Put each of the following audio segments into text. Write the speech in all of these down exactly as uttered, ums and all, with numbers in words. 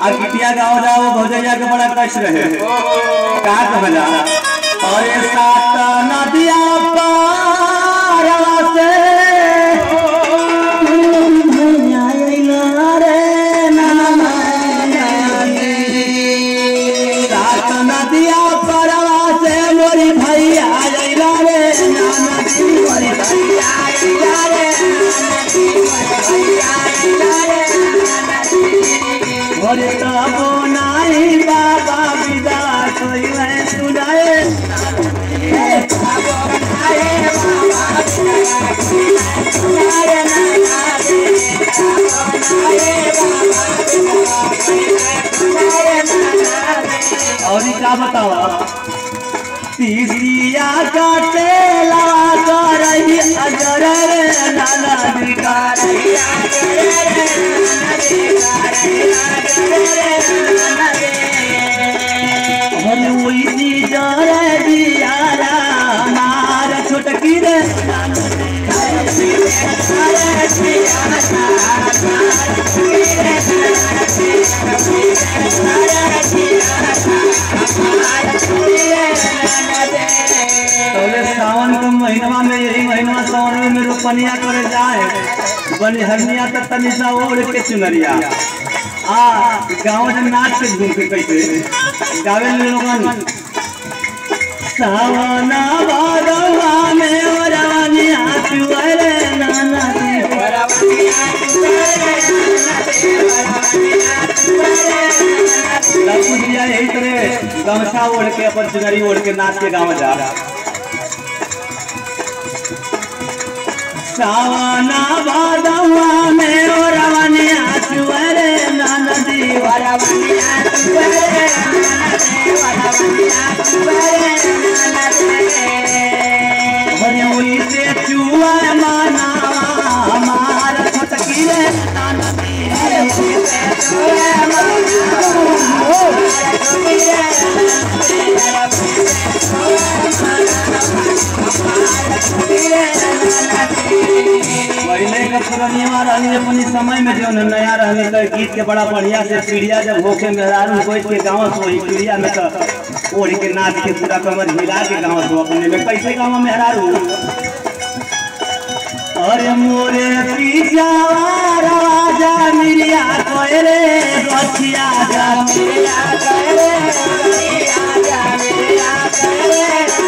और किटिया गाँव जाओ भौजैया के बड़ा कष्ट रहे का कहला और ये सात नदिया पारवा से सात नदिया पारवा से मोरी भैया आइला रे मोरी भैया आइला रे और तब नाई बाबा विदा कोई मैं सुनाए और क्या बताओ तीसिया काटे लवा करही अजर रे नाना दिकार हम वही चीज रे दियारा मार छोटकी रे सावन के महीना में यही महीना सावन में रोपनिया करे जाए बनिहरनिया तक तनिसा ओढ़ के चुनरिया आ गाँव में नाच के घूम के कैसे गावे लोगन सावना बादवा में वरवनिया चुअरे नाना दी वरवनिया चुअरे लपुजिया यही तरह गमछा ओढ़ के अपन चुनरी ओढ़ के नाच के गाँव जा सावना बादवा में वरवनिया चुअरे नाना दी वरवनिया चुअरे वरवनिया चुअरे भरी से चुआ माना हमार छोटकी रे नाना दी से चुआ पहले का पुरानिया रहनी अपनी समय में जो नया रहने का गीत के बड़ा बढ़िया से पीढ़िया जब होके मेहरारू बैठ के गाँव से वही पीढ़िया में तो ओढ़ के नाच के पूरा कमर हिला के गाँव से अपने में कैसे गाँव मेहरारू अरे मोरे पीछा राजा मिरिया कोयरे बचिया जा मिरिया कोयरे बचिया जा मिरिया कोयरे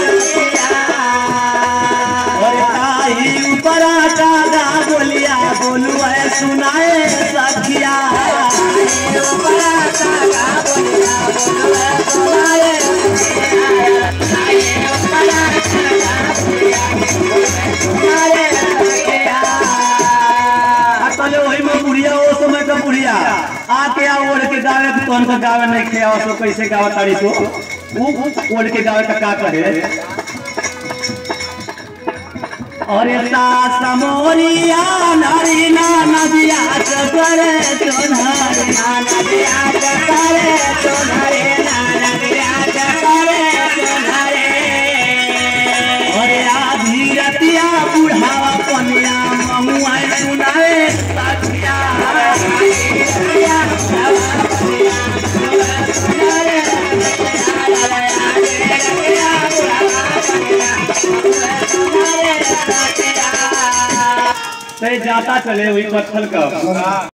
अरे ताई ऊपरा कागा बोलिया बोलू है सुनाए सखिया ऊपरा कागा बोलिया बोलू है सुनाए ताई ऊपरा कागा बोलिया बोलू है सुनाए चले वही में बुढ़िया वो समय का बुढ़िया आके आ ओढ़ के गावे कौन सा गावे नहीं खे आओ तो कैसे गावा ताड़ी तो वो ओढ़ के गावे का का कहे अरे सास मोरिया नारी ना नदिया करे चोनहरे ना नदिया करे चोनहरे ना नदिया करे चोनहरे अरे आधी रतिया बुढ़ावा पनिया ममुआ सुनाए सखिया रतिया बुढ़ावा सुनाए जाता चले वही पत्थर का